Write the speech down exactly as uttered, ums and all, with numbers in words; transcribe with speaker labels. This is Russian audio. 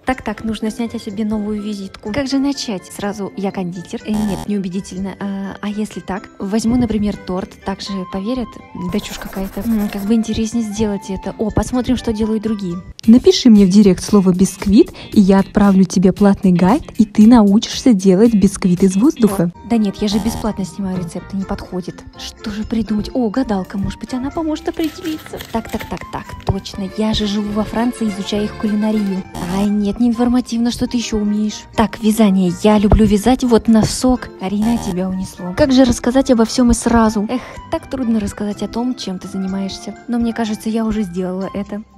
Speaker 1: Так-так, нужно снять о себе новую визитку. Как же начать? Сразу я кондитер? Э, нет, неубедительно. А, а если так? Возьму, например, торт. Так же поверят? Да чушь какая-то. М, как бы интереснее сделать это. О, посмотрим, что делают другие.
Speaker 2: Напиши мне в директ слово «бисквит», и я отправлю тебе платный гайд, и ты научишься делать бисквит из воздуха.
Speaker 1: Да нет, я же бесплатно снимаю рецепты, не подходит. Что же придумать? О, гадалка, может быть, она поможет определиться. Так, так, так, так, точно. Я же живу во Франции, изучаю их кулинарию. Ай, нет, не информативно, что ты еще умеешь. Так, вязание. Я люблю вязать, вот носок. Арина, тебя унесло. Как же рассказать обо всем и сразу? Эх, так трудно рассказать о том, чем ты занимаешься. Но мне кажется, я уже сделала это.